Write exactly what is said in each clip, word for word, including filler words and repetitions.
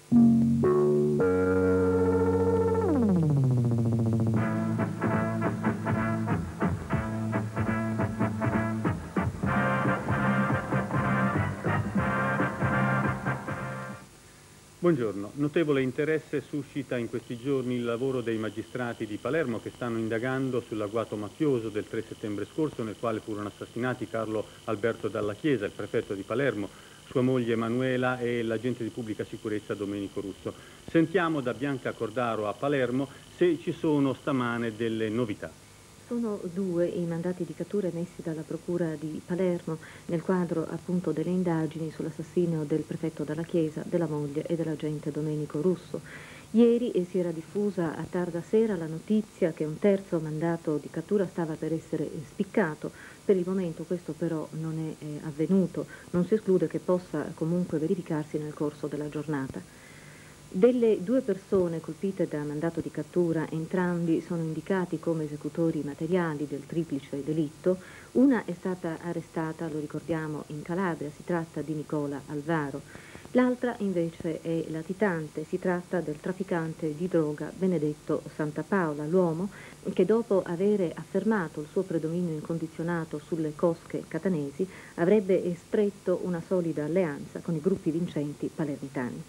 Buongiorno. Notevole interesse suscita in questi giorni il lavoro dei magistrati di Palermo che stanno indagando sull'agguato mafioso del tre settembre scorso nel quale furono assassinati Carlo Alberto Dalla Chiesa, il prefetto di Palermo, sua moglie Emanuela e l'agente di pubblica sicurezza Domenico Russo. Sentiamo da Bianca Cordaro a Palermo se ci sono stamane delle novità. Sono due i mandati di cattura emessi dalla Procura di Palermo nel quadro appunto delle indagini sull'assassinio del prefetto Dalla Chiesa, della moglie e dell'agente Domenico Russo. Ieri eh, si era diffusa a tarda sera la notizia che un terzo mandato di cattura stava per essere eh, spiccato. Per il momento questo però non è eh, avvenuto, non si esclude che possa comunque verificarsi nel corso della giornata. Delle due persone colpite da mandato di cattura, entrambi sono indicati come esecutori materiali del triplice delitto. Una è stata arrestata, lo ricordiamo, in Calabria, si tratta di Nicola Alvaro. L'altra invece è latitante, si tratta del trafficante di droga Benedetto Santapaola, l'uomo che dopo avere affermato il suo predominio incondizionato sulle cosche catanesi avrebbe stretto una solida alleanza con i gruppi vincenti palermitani.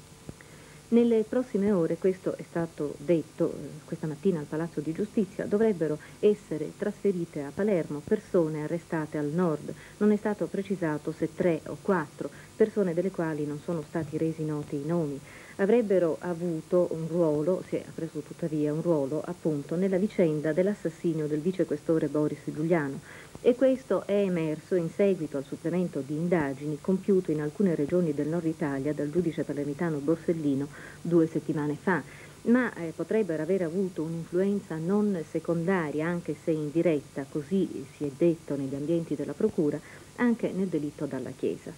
Nelle prossime ore, questo è stato detto eh, questa mattina al Palazzo di Giustizia, dovrebbero essere trasferite a Palermo persone arrestate al nord. Non è stato precisato se tre o quattro, persone delle quali non sono stati resi noti i nomi. Avrebbero avuto un ruolo, si è preso tuttavia un ruolo appunto nella vicenda dell'assassinio del vicequestore Boris Giuliano. E questo è emerso in seguito al supplemento di indagini compiuto in alcune regioni del nord Italia dal giudice palermitano Borsellino due settimane fa, ma eh, potrebbero aver avuto un'influenza non secondaria, anche se indiretta, così si è detto negli ambienti della Procura, anche nel delitto Dalla Chiesa.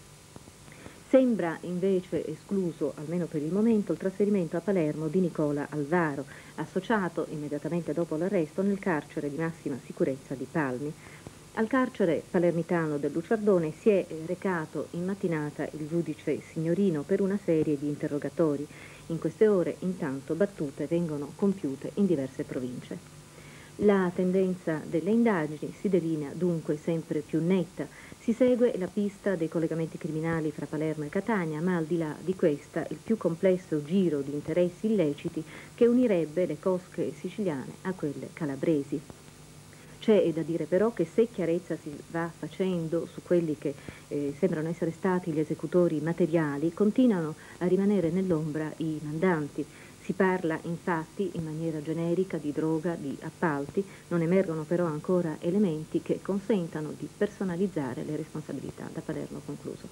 Sembra invece escluso, almeno per il momento, il trasferimento a Palermo di Nicola Alvaro, associato immediatamente dopo l'arresto nel carcere di massima sicurezza di Palmi. Al carcere palermitano del Luciardone si è recato in mattinata il giudice Signorino per una serie di interrogatori. In queste ore, intanto, battute vengono compiute in diverse province. La tendenza delle indagini si delinea dunque sempre più netta. Si segue la pista dei collegamenti criminali fra Palermo e Catania, ma al di là di questa il più complesso giro di interessi illeciti che unirebbe le cosche siciliane a quelle calabresi. C'è da dire però che se chiarezza si va facendo su quelli che eh, sembrano essere stati gli esecutori materiali, continuano a rimanere nell'ombra i mandanti. Si parla infatti in maniera generica di droga, di appalti, non emergono però ancora elementi che consentano di personalizzare le responsabilità. Da Palermo concluso.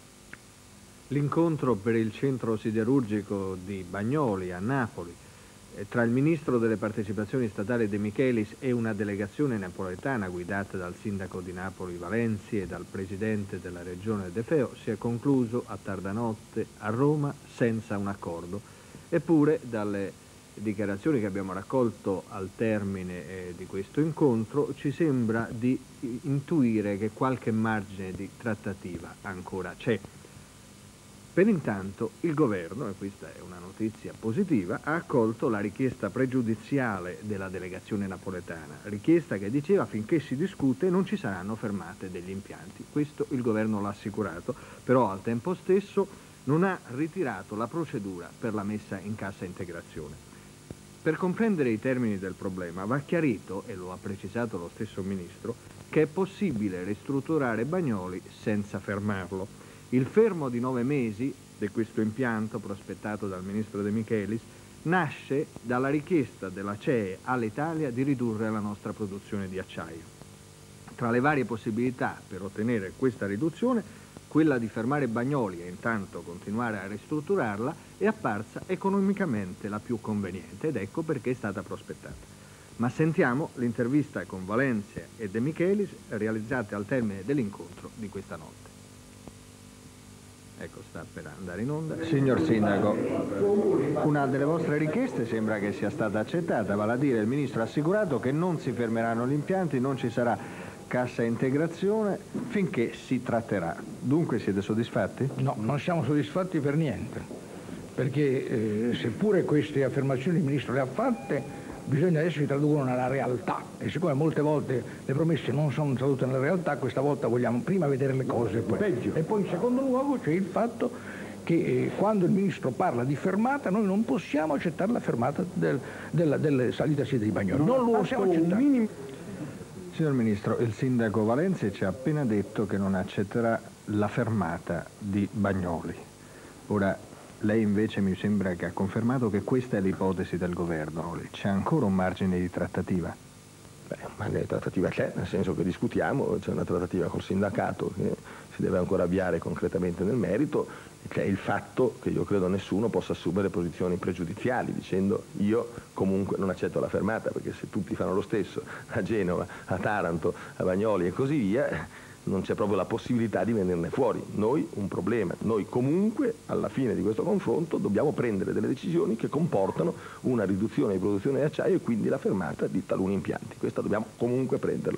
L'incontro per il centro siderurgico di Bagnoli a Napoli tra il ministro delle partecipazioni statali De Michelis e una delegazione napoletana guidata dal sindaco di Napoli Valenzi e dal presidente della regione De Feo si è concluso a tarda notte a Roma senza un accordo. Eppure dalle dichiarazioni che abbiamo raccolto al termine eh, di questo incontro ci sembra di intuire che qualche margine di trattativa ancora c'è. Per intanto il governo, e questa è una notizia positiva, ha accolto la richiesta pregiudiziale della delegazione napoletana, richiesta che diceva finché si discute non ci saranno fermate degli impianti. Questo il governo l'ha assicurato, però al tempo stesso non ha ritirato la procedura per la messa in cassa integrazione. Per comprendere i termini del problema va chiarito, e lo ha precisato lo stesso ministro, che è possibile ristrutturare Bagnoli senza fermarlo. Il fermo di nove mesi di questo impianto prospettato dal ministro De Michelis nasce dalla richiesta della C E E all'Italia di ridurre la nostra produzione di acciaio. Tra le varie possibilità per ottenere questa riduzione, quella di fermare Bagnoli e intanto continuare a ristrutturarla è apparsa economicamente la più conveniente ed ecco perché è stata prospettata. Ma sentiamo l'intervista con Valencia e De Michelis realizzate al termine dell'incontro di questa notte. Ecco, sta per andare in onda. Signor Sindaco, una delle vostre richieste sembra che sia stata accettata, vale a dire il Ministro ha assicurato che non si fermeranno gli impianti, non ci sarà cassa integrazione finché si tratterà. Dunque siete soddisfatti? No, non siamo soddisfatti per niente. perché eh, seppure queste affermazioni il Ministro le ha fatte, bisogna adesso che traducono nella realtà, e siccome molte volte le promesse non sono tradotte nella realtà, questa volta vogliamo prima vedere le cose poi. E poi in secondo luogo c'è il fatto che eh, quando il Ministro parla di fermata noi non possiamo accettare la fermata del, della, delle salite a Side di Bagnoli, non, non lo possiamo accettare. Minimo... Signor Ministro, il Sindaco Valenzi ci ha appena detto che non accetterà la fermata di Bagnoli. Ora, lei invece mi sembra che ha confermato che questa è l'ipotesi del governo. C'è ancora un margine di trattativa? Beh, un margine di trattativa c'è, nel senso che discutiamo, c'è una trattativa col sindacato che si deve ancora avviare concretamente nel merito, e c'è il fatto che io credo nessuno possa assumere posizioni pregiudiziali dicendo io comunque non accetto la fermata, perché se tutti fanno lo stesso a Genova, a Taranto, a Bagnoli e così via, non c'è proprio la possibilità di venirne fuori. Noi un problema, noi comunque alla fine di questo confronto dobbiamo prendere delle decisioni che comportano una riduzione di produzione di acciaio e quindi la fermata di taluni impianti. Questa dobbiamo comunque prenderla.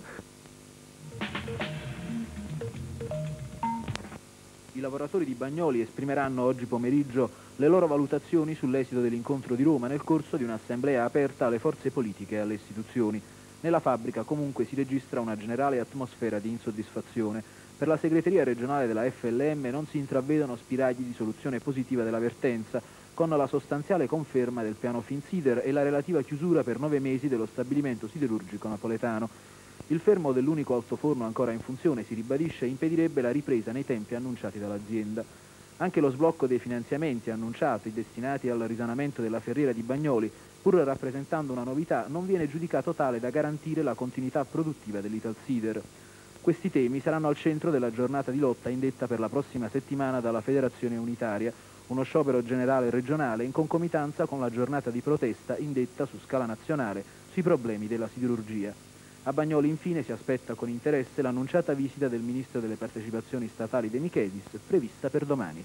I lavoratori di Bagnoli esprimeranno oggi pomeriggio le loro valutazioni sull'esito dell'incontro di Roma nel corso di un'assemblea aperta alle forze politiche e alle istituzioni. Nella fabbrica comunque si registra una generale atmosfera di insoddisfazione. Per la segreteria regionale della F L M non si intravedono spiragli di soluzione positiva della vertenza, con la sostanziale conferma del piano Finsider e la relativa chiusura per nove mesi dello stabilimento siderurgico napoletano. Il fermo dell'unico altoforno ancora in funzione, si ribadisce, impedirebbe la ripresa nei tempi annunciati dall'azienda. Anche lo sblocco dei finanziamenti annunciati destinati al risanamento della ferriera di Bagnoli, pur rappresentando una novità, non viene giudicato tale da garantire la continuità produttiva dell'Italsider. Questi temi saranno al centro della giornata di lotta indetta per la prossima settimana dalla Federazione Unitaria, uno sciopero generale regionale in concomitanza con la giornata di protesta indetta su scala nazionale sui problemi della siderurgia. A Bagnoli infine si aspetta con interesse l'annunciata visita del Ministro delle Partecipazioni Statali De Michelis, prevista per domani.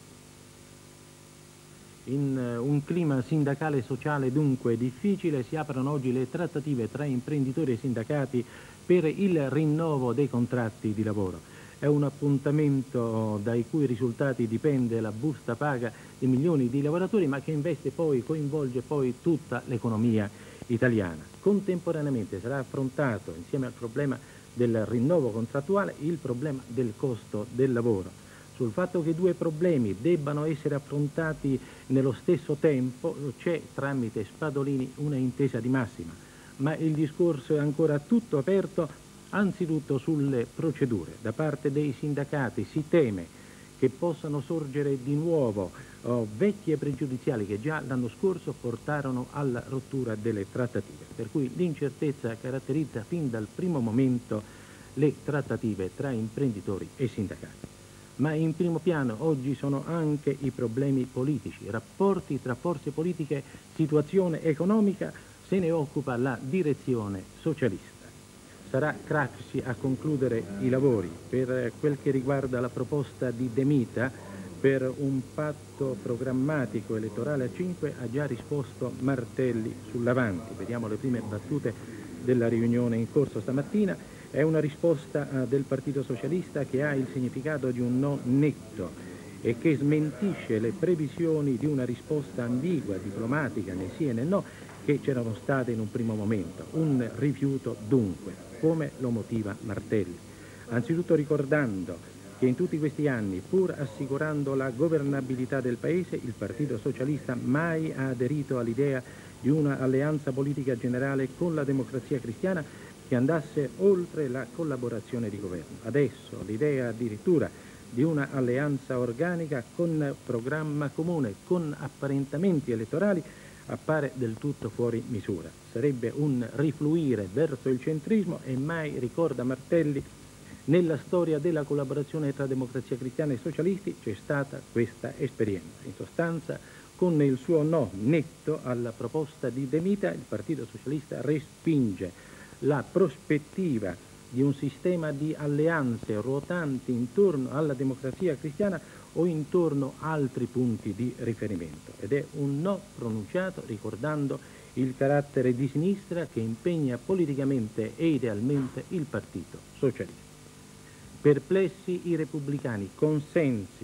In un clima sindacale e sociale dunque difficile si aprono oggi le trattative tra imprenditori e sindacati per il rinnovo dei contratti di lavoro. È un appuntamento dai cui risultati dipende la busta paga di milioni di lavoratori, ma che investe poi, coinvolge poi tutta l'economia italiana. Contemporaneamente sarà affrontato, insieme al problema del rinnovo contrattuale, il problema del costo del lavoro. Sul fatto che i due problemi debbano essere affrontati nello stesso tempo c'è tramite Spadolini una intesa di massima, ma il discorso è ancora tutto aperto, anzitutto sulle procedure. Da parte dei sindacati si teme che possano sorgere di nuovo oh, vecchie pregiudiziali che già l'anno scorso portarono alla rottura delle trattative, per cui l'incertezza caratterizza fin dal primo momento le trattative tra imprenditori e sindacati. Ma in primo piano oggi sono anche i problemi politici, rapporti tra forze politiche, situazione economica, se ne occupa la direzione socialista. Sarà Craxi a concludere i lavori. Per quel che riguarda la proposta di De Mita per un patto programmatico elettorale a cinque ha già risposto Martelli sull'Avanti. Vediamo le prime battute della riunione in corso stamattina. È una risposta uh, del Partito Socialista che ha il significato di un no netto e che smentisce le previsioni di una risposta ambigua, diplomatica, nel sì e nel no, che c'erano state in un primo momento. Un rifiuto dunque, come lo motiva Martelli. Anzitutto ricordando che in tutti questi anni, pur assicurando la governabilità del Paese, il Partito Socialista mai ha aderito all'idea di una alleanza politica generale con la Democrazia Cristiana che andasse oltre la collaborazione di governo. Adesso l'idea addirittura di una alleanza organica con programma comune, con apparentamenti elettorali, appare del tutto fuori misura. Sarebbe un rifluire verso il centrismo e mai, ricorda Martelli, nella storia della collaborazione tra Democrazia Cristiana e socialisti c'è stata questa esperienza. In sostanza, con il suo no netto alla proposta di De Mita, il Partito Socialista respinge la prospettiva di un sistema di alleanze ruotanti intorno alla Democrazia Cristiana o intorno a altri punti di riferimento. Ed è un no pronunciato ricordando il carattere di sinistra che impegna politicamente e idealmente il Partito Socialista. Perplessi i repubblicani, consensi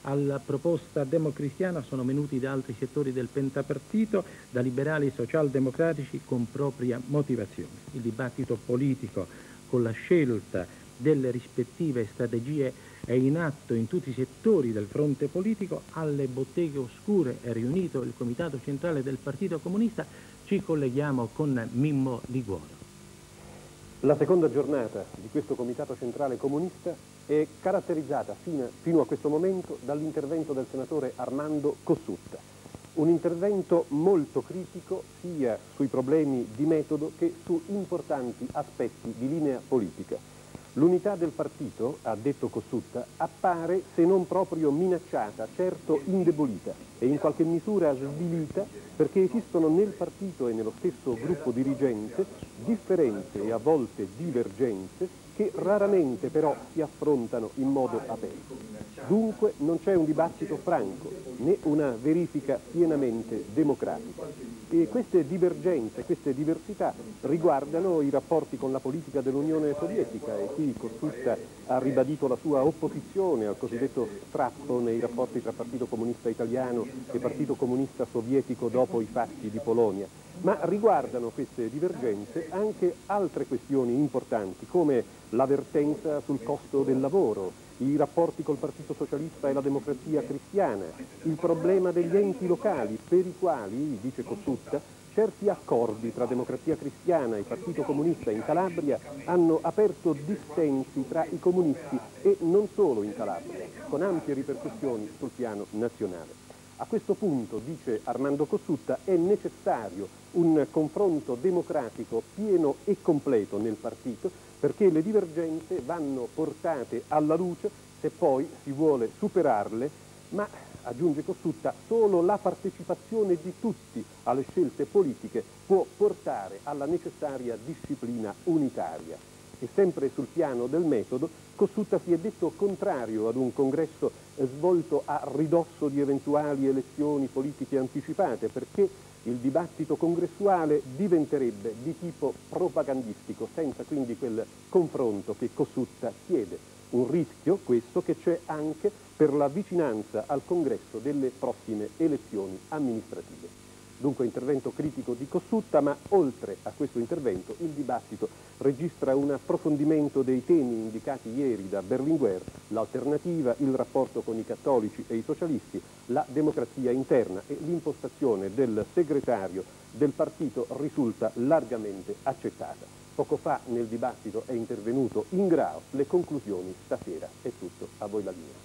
Alla proposta democristiana sono venuti da altri settori del pentapartito, da liberali e socialdemocratici con propria motivazione. Il dibattito politico con la scelta delle rispettive strategie è in atto in tutti i settori del fronte politico. Alle botteghe oscure è riunito il Comitato Centrale del Partito Comunista. Ci colleghiamo con Mimmo Liguoro. La seconda giornata di questo Comitato Centrale Comunista è caratterizzata fino, fino a questo momento dall'intervento del senatore Armando Cossutta. Un intervento molto critico sia sui problemi di metodo che su importanti aspetti di linea politica. L'unità del partito, ha detto Cossutta, appare se non proprio minacciata, certo indebolita e in qualche misura svilita, perché esistono nel partito e nello stesso gruppo dirigente differenze e a volte divergenze che raramente però si affrontano in modo aperto. Dunque non c'è un dibattito franco né una verifica pienamente democratica. E queste divergenze, queste diversità riguardano i rapporti con la politica dell'Unione Sovietica, e qui Cossutta ha ribadito la sua opposizione al cosiddetto strappo nei rapporti tra Partito Comunista Italiano e Partito Comunista Sovietico dopo i fatti di Polonia. Ma riguardano queste divergenze anche altre questioni importanti, come l'avvertenza sul costo del lavoro, i rapporti col Partito Socialista e la Democrazia Cristiana, il problema degli enti locali per i quali, dice Cossutta, certi accordi tra Democrazia Cristiana e Partito Comunista in Calabria hanno aperto dissensi tra i comunisti e non solo in Calabria, con ampie ripercussioni sul piano nazionale. A questo punto, dice Armando Cossutta, è necessario un confronto democratico pieno e completo nel partito, perché le divergenze vanno portate alla luce se poi si vuole superarle, ma, aggiunge Cossutta, solo la partecipazione di tutti alle scelte politiche può portare alla necessaria disciplina unitaria. E sempre sul piano del metodo, Cossutta si è detto contrario ad un congresso svolto a ridosso di eventuali elezioni politiche anticipate, perché il dibattito congressuale diventerebbe di tipo propagandistico, senza quindi quel confronto che Cossutta chiede. Un rischio, questo, che c'è anche per la vicinanza al congresso delle prossime elezioni amministrative. Dunque intervento critico di Cossutta, ma oltre a questo intervento il dibattito registra un approfondimento dei temi indicati ieri da Berlinguer, l'alternativa, il rapporto con i cattolici e i socialisti, la democrazia interna, e l'impostazione del segretario del partito risulta largamente accettata. Poco fa nel dibattito è intervenuto Ingrao, le conclusioni stasera. È tutto, a voi la linea.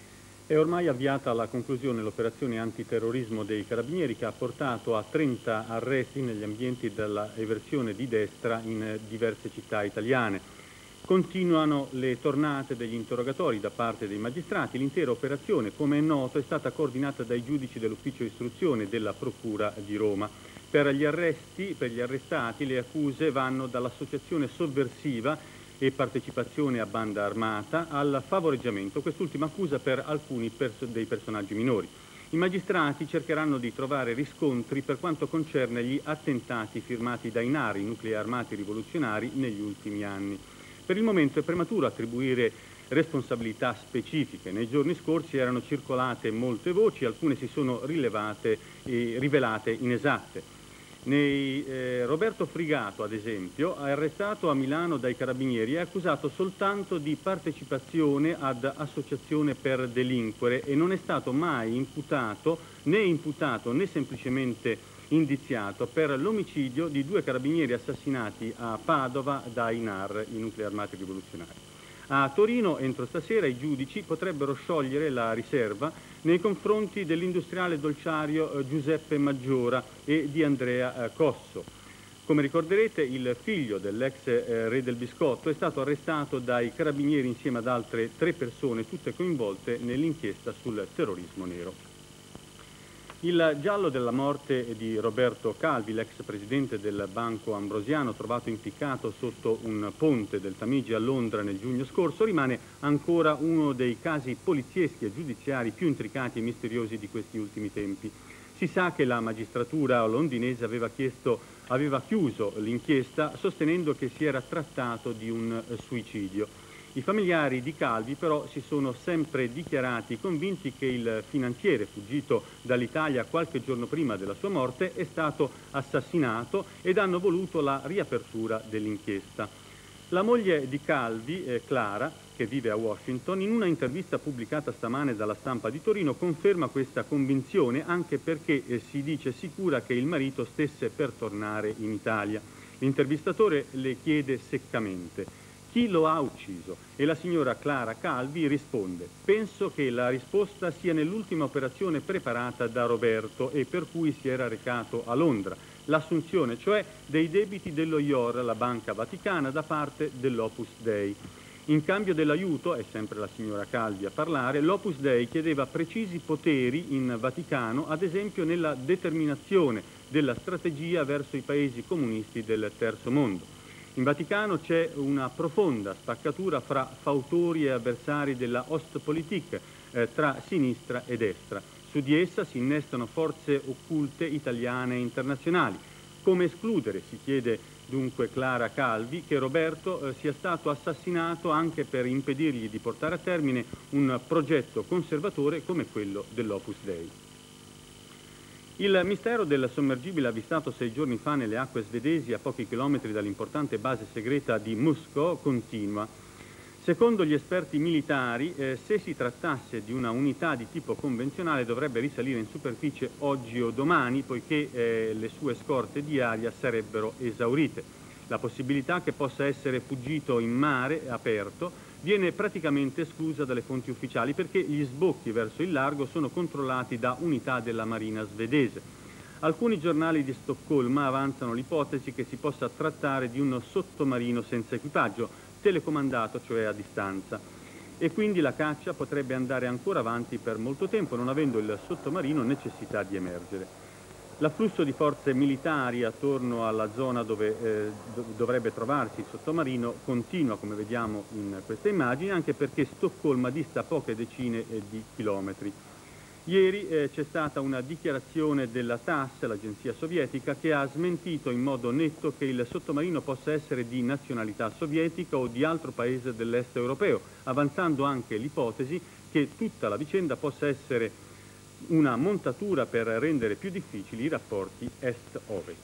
È ormai avviata alla conclusione l'operazione antiterrorismo dei Carabinieri, che ha portato a trenta arresti negli ambienti della eversione di destra in diverse città italiane. Continuano le tornate degli interrogatori da parte dei magistrati. L'intera operazione, come è noto, è stata coordinata dai giudici dell'ufficio istruzione della Procura di Roma. Per gli arresti, per gli arrestati, le accuse vanno dall'associazione sovversiva e partecipazione a banda armata al favoreggiamento, quest'ultima accusa per alcuni perso- dei personaggi minori. I magistrati cercheranno di trovare riscontri per quanto concerne gli attentati firmati dai N A R, i nuclei armati rivoluzionari, negli ultimi anni. Per il momento è prematuro attribuire responsabilità specifiche. Nei giorni scorsi erano circolate molte voci, alcune si sono rilevate e rivelate inesatte. Nei, eh, Roberto Frigato, ad esempio, arrestato a Milano dai Carabinieri, è accusato soltanto di partecipazione ad associazione per delinquere e non è stato mai imputato, né imputato né semplicemente indiziato per l'omicidio di due carabinieri assassinati a Padova dai N A R, i nuclei armati rivoluzionari. A Torino, entro stasera, i giudici potrebbero sciogliere la riserva nei confronti dell'industriale dolciario Giuseppe Maggiora e di Andrea Cosso. Come ricorderete, il figlio dell'ex re del biscotto è stato arrestato dai carabinieri insieme ad altre tre persone, tutte coinvolte nell'inchiesta sul terrorismo nero. Il giallo della morte di Roberto Calvi, l'ex presidente del Banco Ambrosiano, trovato impiccato sotto un ponte del Tamigi a Londra nel giugno scorso, rimane ancora uno dei casi polizieschi e giudiziari più intricati e misteriosi di questi ultimi tempi. Si sa che la magistratura londinese aveva chiesto, aveva chiuso l'inchiesta sostenendo che si era trattato di un suicidio. I familiari di Calvi però si sono sempre dichiarati convinti che il finanziere, fuggito dall'Italia qualche giorno prima della sua morte, è stato assassinato ed hanno voluto la riapertura dell'inchiesta. La moglie di Calvi, eh, Clara, che vive a Washington, in una intervista pubblicata stamane dalla Stampa di Torino conferma questa convinzione, anche perché eh, si dice sicura che il marito stesse per tornare in Italia. L'intervistatore le chiede seccamente: chi lo ha ucciso? E la signora Clara Calvi risponde: penso che la risposta sia nell'ultima operazione preparata da Roberto e per cui si era recato a Londra, l'assunzione cioè dei debiti dello I O R, la Banca Vaticana, da parte dell'Opus Dei. In cambio dell'aiuto, è sempre la signora Calvi a parlare, l'Opus Dei chiedeva precisi poteri in Vaticano, ad esempio nella determinazione della strategia verso i paesi comunisti del terzo mondo. In Vaticano c'è una profonda spaccatura fra fautori e avversari della Ostpolitik, eh, tra sinistra e destra. Su di essa si innestano forze occulte italiane e internazionali. Come escludere, si chiede dunque Clara Calvi, che Roberto eh, sia stato assassinato anche per impedirgli di portare a termine un progetto conservatore come quello dell'Opus Dei. Il mistero del sommergibile avvistato sei giorni fa nelle acque svedesi a pochi chilometri dall'importante base segreta di Musko continua. Secondo gli esperti militari, eh, se si trattasse di una unità di tipo convenzionale dovrebbe risalire in superficie oggi o domani, poiché eh, le sue scorte di aria sarebbero esaurite. La possibilità che possa essere fuggito in mare aperto viene praticamente esclusa dalle fonti ufficiali, perché gli sbocchi verso il largo sono controllati da unità della Marina svedese. Alcuni giornali di Stoccolma avanzano l'ipotesi che si possa trattare di un sottomarino senza equipaggio, telecomandato cioè a distanza, e quindi la caccia potrebbe andare ancora avanti per molto tempo, non avendo il sottomarino necessità di emergere. L'afflusso di forze militari attorno alla zona dove eh, dovrebbe trovarsi il sottomarino continua, come vediamo in queste immagini, anche perché Stoccolma dista poche decine eh, di chilometri. Ieri eh, c'è stata una dichiarazione della T A S, l'agenzia sovietica, che ha smentito in modo netto che il sottomarino possa essere di nazionalità sovietica o di altro paese dell'est europeo, avanzando anche l'ipotesi che tutta la vicenda possa essere una montatura per rendere più difficili i rapporti est-ovest.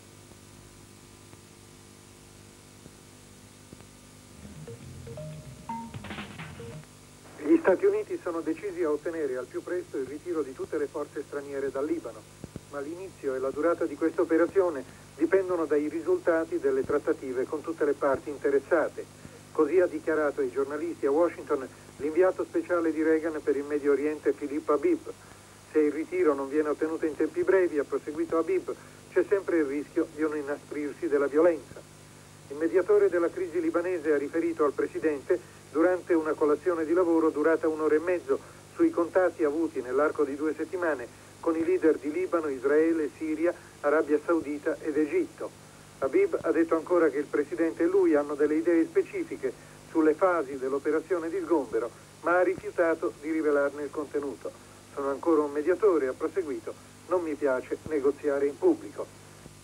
Gli Stati Uniti sono decisi a ottenere al più presto il ritiro di tutte le forze straniere dal Libano, ma l'inizio e la durata di questa operazione dipendono dai risultati delle trattative con tutte le parti interessate. Così ha dichiarato ai giornalisti a Washington l'inviato speciale di Reagan per il Medio Oriente Philippe Habib. Se il ritiro non viene ottenuto in tempi brevi, ha proseguito Habib, c'è sempre il rischio di un inasprirsi della violenza. Il mediatore della crisi libanese ha riferito al Presidente durante una colazione di lavoro durata un'ora e mezzo sui contatti avuti nell'arco di due settimane con i leader di Libano, Israele, Siria, Arabia Saudita ed Egitto. Habib ha detto ancora che il Presidente e lui hanno delle idee specifiche sulle fasi dell'operazione di sgombero, ma ha rifiutato di rivelarne il contenuto. Sono ancora un mediatore, ha proseguito, non mi piace negoziare in pubblico.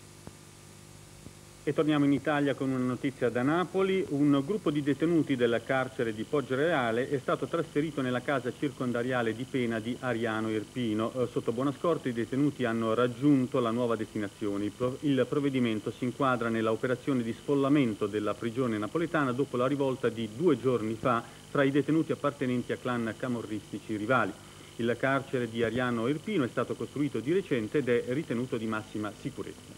E torniamo in Italia con una notizia da Napoli. Un gruppo di detenuti del carcere di Poggioreale è stato trasferito nella casa circondariale di pena di Ariano Irpino. Sotto buona scorta i detenuti hanno raggiunto la nuova destinazione. Il, prov- il provvedimento si inquadra nella operazione di sfollamento della prigione napoletana dopo la rivolta di due giorni fa tra i detenuti appartenenti a clan camorristici rivali. Il carcere di Ariano Irpino è stato costruito di recente ed è ritenuto di massima sicurezza.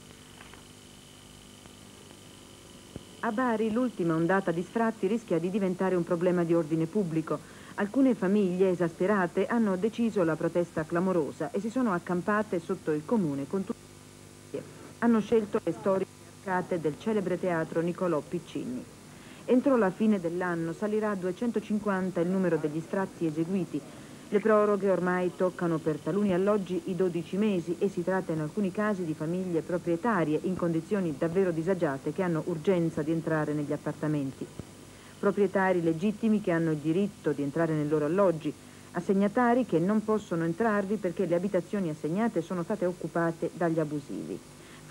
A Bari l'ultima ondata di sfratti rischia di diventare un problema di ordine pubblico. Alcune famiglie esasperate hanno deciso la protesta clamorosa e si sono accampate sotto il comune con tutte. Hanno scelto le storiche arcate del celebre teatro Niccolò Piccinni. Entro la fine dell'anno salirà a duecentocinquanta il numero degli sfratti eseguiti. Le proroghe ormai toccano per taluni alloggi i dodici mesi e si tratta in alcuni casi di famiglie proprietarie in condizioni davvero disagiate che hanno urgenza di entrare negli appartamenti. Proprietari legittimi che hanno il diritto di entrare nei loro alloggi, assegnatari che non possono entrarvi perché le abitazioni assegnate sono state occupate dagli abusivi.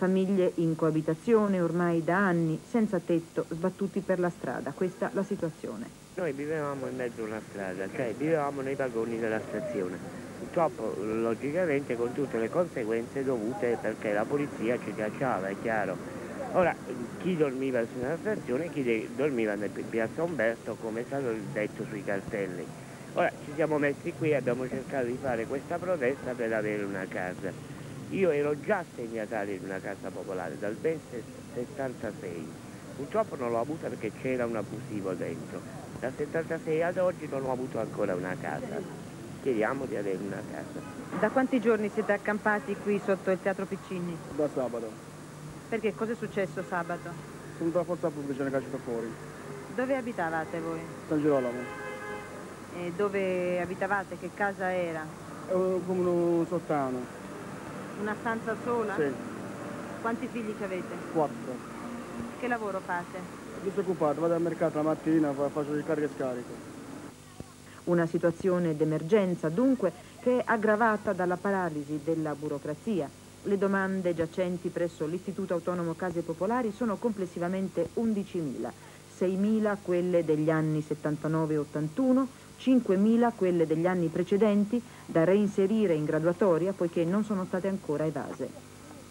famiglie in coabitazione ormai da anni, senza tetto, sbattuti per la strada. Questa la situazione. Noi vivevamo in mezzo a una strada, cioè vivevamo nei vagoni della stazione. Purtroppo, logicamente, con tutte le conseguenze dovute perché la polizia ci cacciava, è chiaro. Ora, chi dormiva sulla stazione, chi dormiva nel piazza Umberto, come è stato detto sui cartelli. Ora, ci siamo messi qui e abbiamo cercato di fare questa protesta per avere una casa. Io ero già assegnatario in una casa popolare dal ben settantasei. Purtroppo non l'ho avuta perché c'era un abusivo dentro. Dal settantasei ad oggi non ho avuto ancora una casa. Chiediamo di avere una casa. Da quanti giorni siete accampati qui sotto il Teatro Piccini? Da sabato. Perché cosa è successo sabato? Sono da forza pubblica, ne cacciato fuori. Dove abitavate voi? San Girolamo. E dove abitavate? Che casa era? È come un sottano. Una stanza sola? Sì. Quanti figli ci avete? Quattro. Che lavoro fate? Disoccupato, vado al mercato la mattina, faccio il carico e scarico. Una situazione d'emergenza, dunque, che è aggravata dalla paralisi della burocrazia. Le domande giacenti presso l'Istituto Autonomo Case Popolari sono complessivamente undicimila, seimila quelle degli anni settantanove ottantuno, cinquemila quelle degli anni precedenti, da reinserire in graduatoria poiché non sono state ancora evase.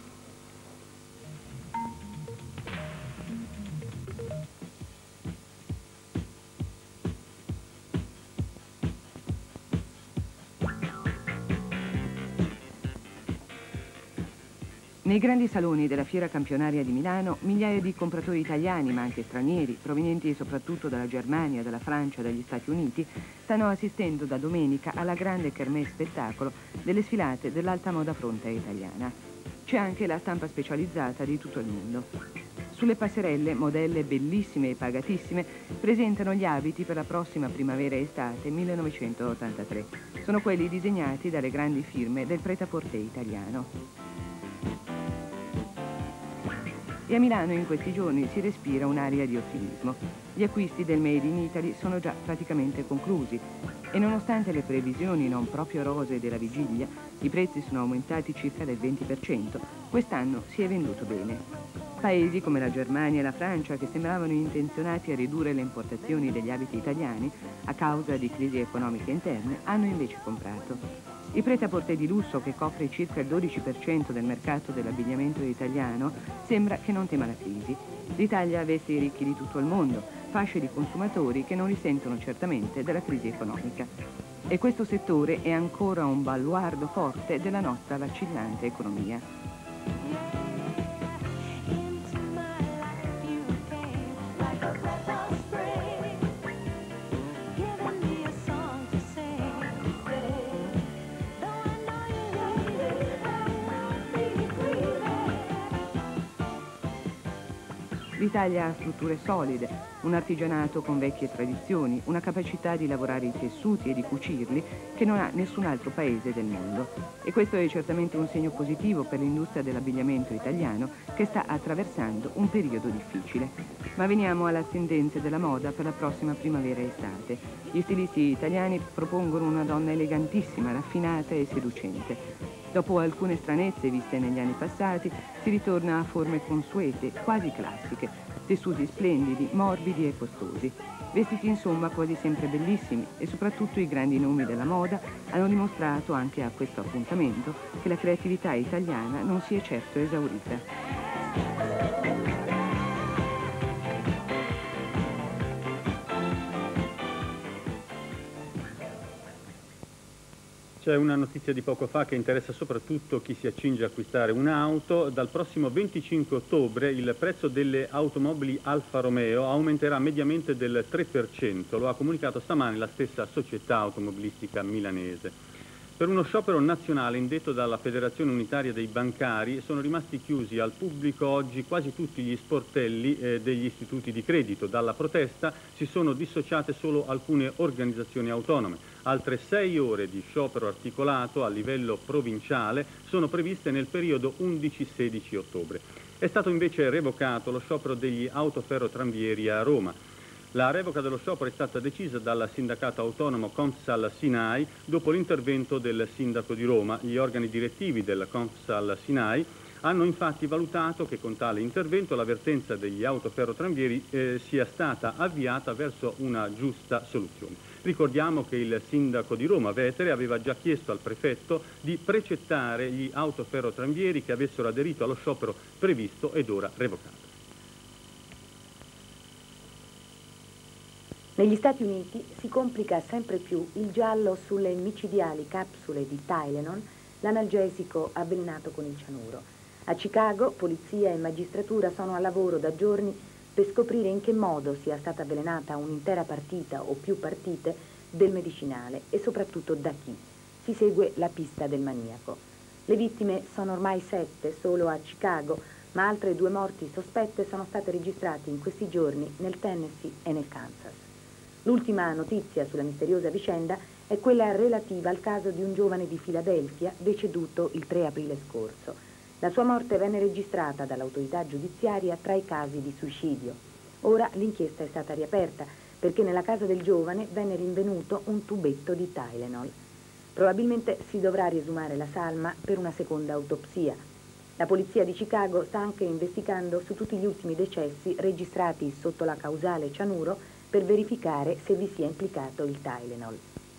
Nei grandi saloni della fiera campionaria di Milano, migliaia di compratori italiani, ma anche stranieri, provenienti soprattutto dalla Germania, dalla Francia, dagli Stati Uniti, stanno assistendo da domenica alla grande kermesse spettacolo delle sfilate dell'alta moda fronte italiana. C'è anche la stampa specializzata di tutto il mondo. Sulle passerelle, modelle bellissime e pagatissime presentano gli abiti per la prossima primavera e estate millenovecentottantatré. Sono quelli disegnati dalle grandi firme del prêt-à-porter italiano. E a Milano in questi giorni si respira un'aria di ottimismo. Gli acquisti del Made in Italy sono già praticamente conclusi e nonostante le previsioni non proprio rosee della vigilia, i prezzi sono aumentati circa del venti per cento, quest'anno si è venduto bene. Paesi come la Germania e la Francia, che sembravano intenzionati a ridurre le importazioni degli abiti italiani a causa di crisi economiche interne, hanno invece comprato. Il prêt-à-porter di lusso, che copre circa il dodici per cento del mercato dell'abbigliamento italiano, sembra che non tema la crisi. L'Italia veste i ricchi di tutto il mondo, fasce di consumatori che non risentono certamente della crisi economica. E questo settore è ancora un baluardo forte della nostra vacillante economia. L'Italia ha strutture solide, un artigianato con vecchie tradizioni, una capacità di lavorare i tessuti e di cucirli che non ha nessun altro paese del mondo. E questo è certamente un segno positivo per l'industria dell'abbigliamento italiano che sta attraversando un periodo difficile. Ma veniamo alle tendenze della moda per la prossima primavera e estate. Gli stilisti italiani propongono una donna elegantissima, raffinata e seducente. Dopo alcune stranezze viste negli anni passati, si ritorna a forme consuete, quasi classiche, tessuti splendidi, morbidi e costosi. Vestiti insomma quasi sempre bellissimi e soprattutto i grandi nomi della moda hanno dimostrato anche a questo appuntamento che la creatività italiana non si è certo esaurita. C'è una notizia di poco fa che interessa soprattutto chi si accinge a acquistare un'auto. Dal prossimo venticinque ottobre il prezzo delle automobili Alfa Romeo aumenterà mediamente del tre per cento, lo ha comunicato stamane la stessa società automobilistica milanese. Per uno sciopero nazionale indetto dalla Federazione Unitaria dei Bancari sono rimasti chiusi al pubblico oggi quasi tutti gli sportelli eh, degli istituti di credito. Dalla protesta si sono dissociate solo alcune organizzazioni autonome. Altre sei ore di sciopero articolato a livello provinciale sono previste nel periodo undici sedici ottobre. È stato invece revocato lo sciopero degli autoferrotranvieri a Roma. La revoca dello sciopero è stata decisa dal sindacato autonomo Confsal Sinai dopo l'intervento del sindaco di Roma. Gli organi direttivi del Confsal Sinai Hanno infatti valutato che con tale intervento la vertenza degli autoferrotranvieri eh, sia stata avviata verso una giusta soluzione. Ricordiamo che il sindaco di Roma, Vetere, aveva già chiesto al prefetto di precettare gli autoferrotranvieri che avessero aderito allo sciopero previsto ed ora revocato. Negli Stati Uniti si complica sempre più il giallo sulle micidiali capsule di Tylenol, l'analgesico avvelenato con il cianuro. A Chicago, polizia e magistratura sono a lavoro da giorni per scoprire in che modo sia stata avvelenata un'intera partita o più partite del medicinale e soprattutto da chi. Si segue la pista del maniaco. Le vittime sono ormai sette solo a Chicago, ma altre due morti sospette sono state registrate in questi giorni nel Tennessee e nel Kansas. L'ultima notizia sulla misteriosa vicenda è quella relativa al caso di un giovane di Filadelfia deceduto il tre aprile scorso. La sua morte venne registrata dall'autorità giudiziaria tra i casi di suicidio. Ora l'inchiesta è stata riaperta perché nella casa del giovane venne rinvenuto un tubetto di Tylenol. Probabilmente si dovrà riesumare la salma per una seconda autopsia. La polizia di Chicago sta anche investigando su tutti gli ultimi decessi registrati sotto la causale cianuro per verificare se vi sia implicato il Tylenol.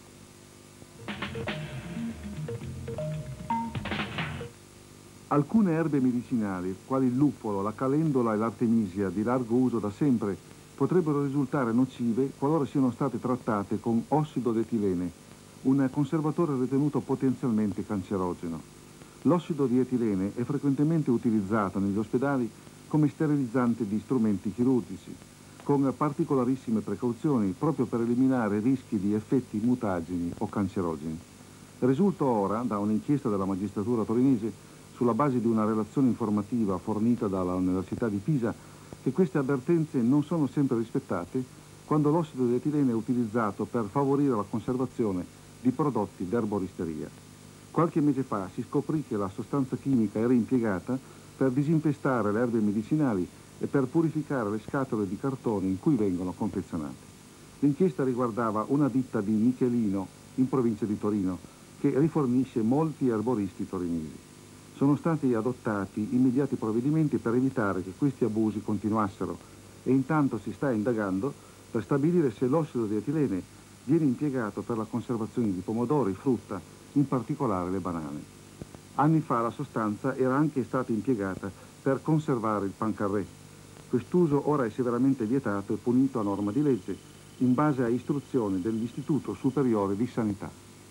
Alcune erbe medicinali, quali il luppolo, la calendola e l'artemisia, di largo uso da sempre, potrebbero risultare nocive qualora siano state trattate con ossido d'etilene, un conservatore ritenuto potenzialmente cancerogeno. L'ossido di etilene è frequentemente utilizzato negli ospedali come sterilizzante di strumenti chirurgici, con particolarissime precauzioni proprio per eliminare rischi di effetti mutageni o cancerogeni. Risulta ora, da un'inchiesta della magistratura torinese, sulla base di una relazione informativa fornita dall'Università di Pisa, che queste avvertenze non sono sempre rispettate quando l'ossido di etilene è utilizzato per favorire la conservazione di prodotti d'erboristeria. Qualche mese fa si scoprì che la sostanza chimica era impiegata per disinfestare le erbe medicinali e per purificare le scatole di cartone in cui vengono confezionate. L'inchiesta riguardava una ditta di Michelino, in provincia di Torino, che rifornisce molti erboristi torinesi. Sono stati adottati immediati provvedimenti per evitare che questi abusi continuassero e intanto si sta indagando per stabilire se l'ossido di etilene viene impiegato per la conservazione di pomodori, frutta, in particolare le banane. Anni fa la sostanza era anche stata impiegata per conservare il pancarré. Quest'uso ora è severamente vietato e punito a norma di legge in base a istruzioni dell'Istituto Superiore di Sanità.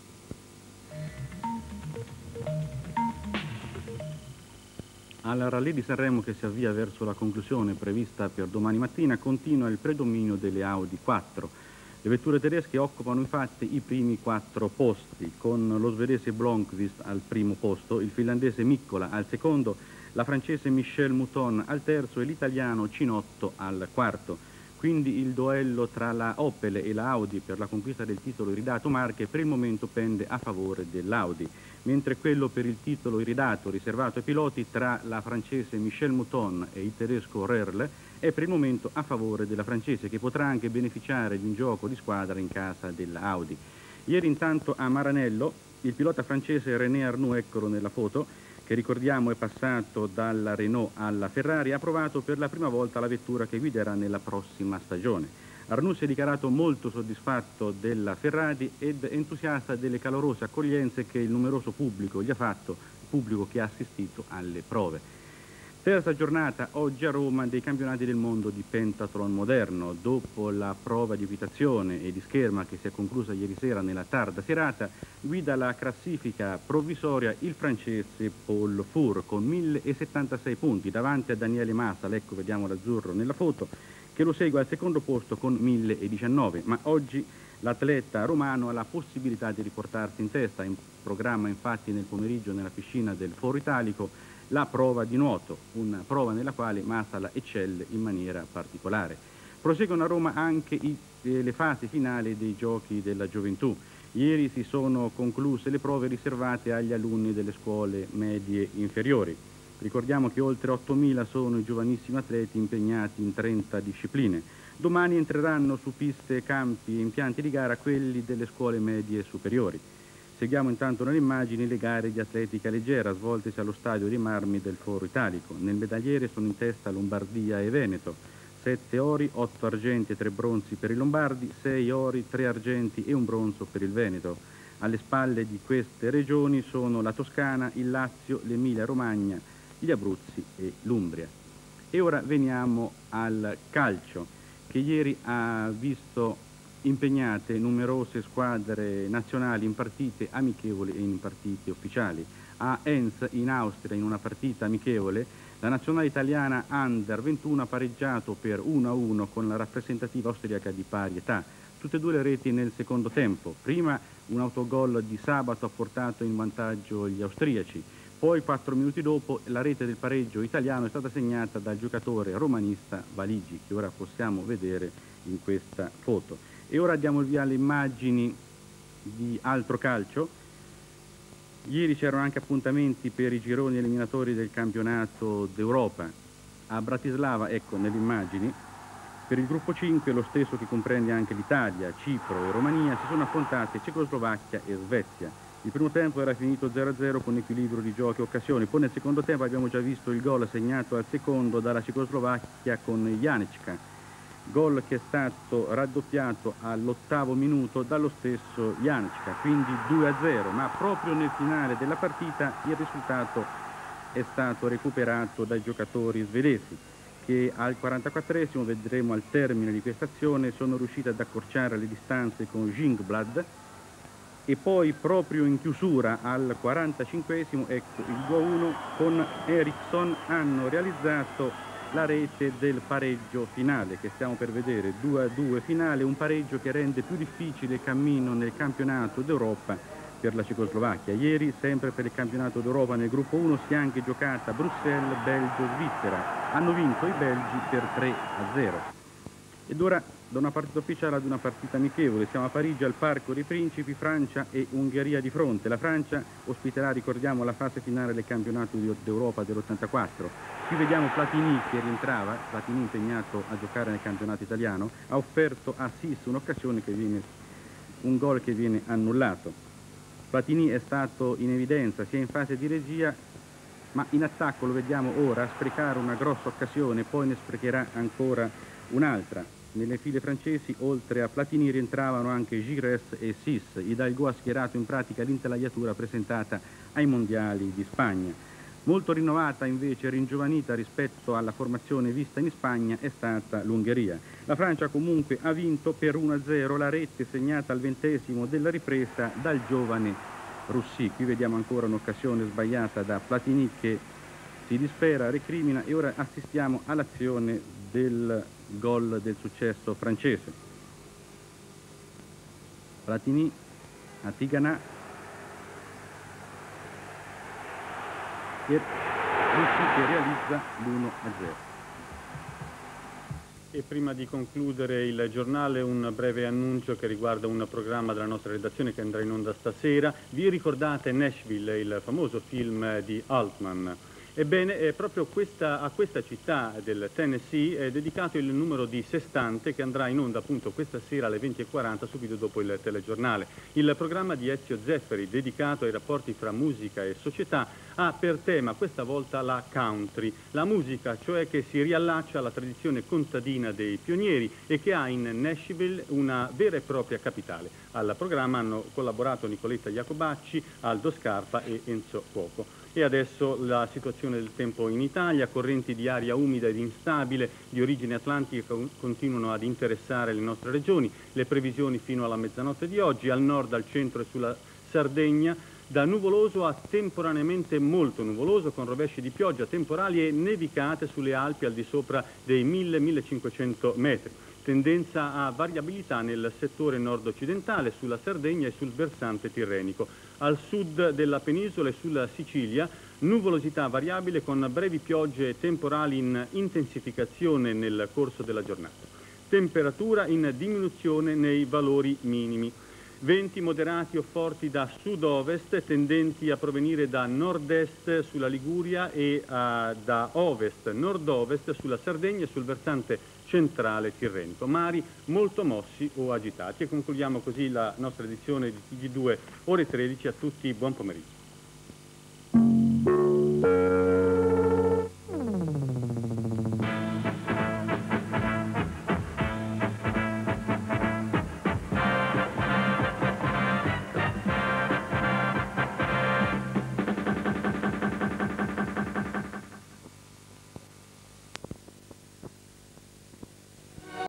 Al Rallye di Sanremo, che si avvia verso la conclusione prevista per domani mattina, continua il predominio delle Audi quattro. Le vetture tedesche occupano infatti i primi quattro posti, con lo svedese Blomqvist al primo posto, il finlandese Mikkola al secondo, la francese Michel Mouton al terzo e l'italiano Cinotto al quarto. Quindi il duello tra la Opel e la Audi per la conquista del titolo iridato Marche per il momento pende a favore dell'Audi, mentre quello per il titolo iridato riservato ai piloti tra la francese Michel Mouton e il tedesco Röhrl è per il momento a favore della francese, che potrà anche beneficiare di un gioco di squadra in casa della Audi. Ieri intanto a Maranello il pilota francese René Arnoux, eccolo nella foto, che ricordiamo è passato dalla Renault alla Ferrari, ha provato per la prima volta la vettura che guiderà nella prossima stagione. Arnoux si è dichiarato molto soddisfatto della Ferrari ed entusiasta delle calorose accoglienze che il numeroso pubblico gli ha fatto, pubblico che ha assistito alle prove. Terza giornata oggi a Roma dei campionati del mondo di pentathlon moderno. Dopo la prova di equitazione e di scherma che si è conclusa ieri sera nella tarda serata, guida la classifica provvisoria il francese Paul Four con millesettantasei punti davanti a Daniele Massal, ecco vediamo l'azzurro nella foto, che lo segue al secondo posto con millediciannove, ma oggi l'atleta romano ha la possibilità di riportarsi in testa. In programma infatti nel pomeriggio nella piscina del Foro Italico la prova di nuoto, una prova nella quale Massala eccelle in maniera particolare. Proseguono a Roma anche i, eh, le fasi finali dei Giochi della Gioventù. Ieri si sono concluse le prove riservate agli alunni delle scuole medie inferiori. Ricordiamo che oltre ottomila sono i giovanissimi atleti impegnati in trenta discipline. Domani entreranno su piste, campi e impianti di gara quelli delle scuole medie superiori. Seguiamo intanto nelle immagini le gare di atletica leggera svoltesi allo stadio dei Marmi del Foro Italico. Nel medagliere sono in testa Lombardia e Veneto. Sette ori, otto argenti e tre bronzi per i lombardi, sei ori, tre argenti e un bronzo per il Veneto. Alle spalle di queste regioni sono la Toscana, il Lazio, l'Emilia Romagna, gli Abruzzi e l'Umbria. E ora veniamo al calcio, che ieri ha visto impegnate numerose squadre nazionali in partite amichevoli e in partite ufficiali. A Enns, in Austria, in una partita amichevole, la nazionale italiana Under ventuno ha pareggiato per uno a uno con la rappresentativa austriaca di pari età. Tutte e due le reti nel secondo tempo. Prima un autogol di Sabato ha portato in vantaggio gli austriaci. Poi, quattro minuti dopo, la rete del pareggio italiano è stata segnata dal giocatore romanista Valigi, che ora possiamo vedere in questa foto. E ora diamo il via alle immagini di altro calcio. Ieri c'erano anche appuntamenti per i gironi eliminatori del campionato d'Europa. A Bratislava, ecco nelle immagini, per il gruppo cinque, lo stesso che comprende anche l'Italia, Cipro e Romania, si sono affrontate Cecoslovacchia e Svezia. Il primo tempo era finito zero a zero con equilibrio di giochi e occasioni, poi nel secondo tempo abbiamo già visto il gol segnato al secondo dalla Cecoslovacchia con Janečka, gol che è stato raddoppiato all'ottavo minuto dallo stesso Janečka, quindi due a zero, ma proprio nel finale della partita il risultato è stato recuperato dai giocatori svedesi, che al quarantaquattresimo, vedremo al termine di questa azione, sono riusciti ad accorciare le distanze con Jingblad. E poi proprio in chiusura al quarantacinquesimo, ecco il due a uno, con Eriksson hanno realizzato la rete del pareggio finale che stiamo per vedere, due a due finale, un pareggio che rende più difficile il cammino nel campionato d'Europa per la Cecoslovacchia. Ieri, sempre per il campionato d'Europa nel gruppo uno, si è anche giocata Bruxelles, Belgio, Svizzera. Hanno vinto i belgi per tre a zero. Ed ora da una partita ufficiale ad una partita amichevole. Siamo a Parigi al Parco dei Principi, Francia e Ungheria di fronte. La Francia ospiterà, ricordiamo, la fase finale del campionato d'Europa dell'ottantaquattro. Qui vediamo Platini che rientrava, Platini impegnato a giocare nel campionato italiano, ha offerto a Sis un'occasione che viene, un gol che viene annullato. Platini è stato in evidenza sia in fase di regia, ma in attacco lo vediamo ora sprecare una grossa occasione, poi ne sprecherà ancora un'altra. Nelle file francesi, oltre a Platini, rientravano anche Gires e Sis. Hidalgo ha schierato in pratica l'intelaiatura presentata ai mondiali di Spagna. Molto rinnovata invece, ringiovanita rispetto alla formazione vista in Spagna, è stata l'Ungheria. La Francia comunque ha vinto per uno a zero, la rete segnata al ventesimo della ripresa dal giovane Russi. Qui vediamo ancora un'occasione sbagliata da Platini che si dispera, recrimina, e ora assistiamo all'azione del gol del successo francese. Platini a Tigana e Russi che realizza l'uno a zero. E prima di concludere il giornale un breve annuncio che riguarda un programma della nostra redazione che andrà in onda stasera. Vi ricordate Nashville, il famoso film di Altman? Ebbene, è proprio questa, a questa città del Tennessee è dedicato il numero di Sestante che andrà in onda appunto questa sera alle venti e quaranta subito dopo il telegiornale. Il programma di Ezio Zefferi, dedicato ai rapporti fra musica e società, ha per tema questa volta la country, la musica cioè che si riallaccia alla tradizione contadina dei pionieri e che ha in Nashville una vera e propria capitale. Al programma hanno collaborato Nicoletta Iacobacci, Aldo Scarpa e Enzo Cuoco. E adesso la situazione del tempo in Italia, correnti di aria umida ed instabile di origine atlantica continuano ad interessare le nostre regioni, le previsioni fino alla mezzanotte di oggi, al nord, al centro e sulla Sardegna, da nuvoloso a temporaneamente molto nuvoloso, con rovesci di pioggia, temporali e nevicate sulle Alpi al di sopra dei mille millecinquecento metri. Tendenza a variabilità nel settore nord-occidentale, sulla Sardegna e sul versante tirrenico. Al sud della penisola e sulla Sicilia, nuvolosità variabile con brevi piogge e temporali in intensificazione nel corso della giornata. Temperatura in diminuzione nei valori minimi. Venti moderati o forti da sud-ovest, tendenti a provenire da nord-est sulla Liguria e uh, da ovest-nord-ovest sulla Sardegna e sul versante centrale tirrenico. Mari molto mossi o agitati. E concludiamo così la nostra edizione di T G due, ore tredici. A tutti buon pomeriggio.